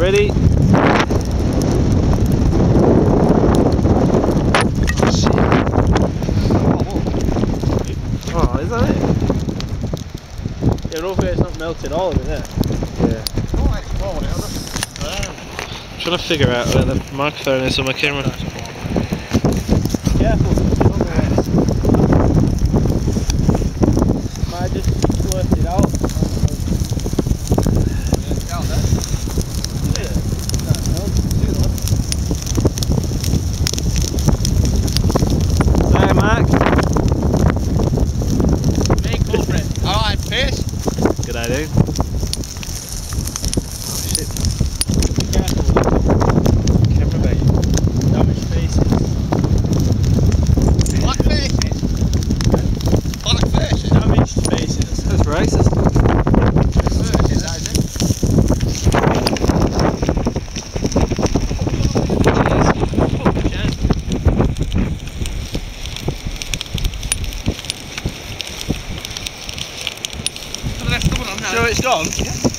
ready? Oh, is that it? Yeah, don't forget it's not melted all of it there. Yeah. I'm trying to figure out where the microphone is on my camera. Careful, otherwise might just squirt it out. Down there. Sorry, Mark. Main culprit. Alright, fish. Good idea. Oh shit. Be careful. Camera bag. Damaged faces. Black faces. Black faces. Damaged faces. That's racist. Sure it's gone? Yeah.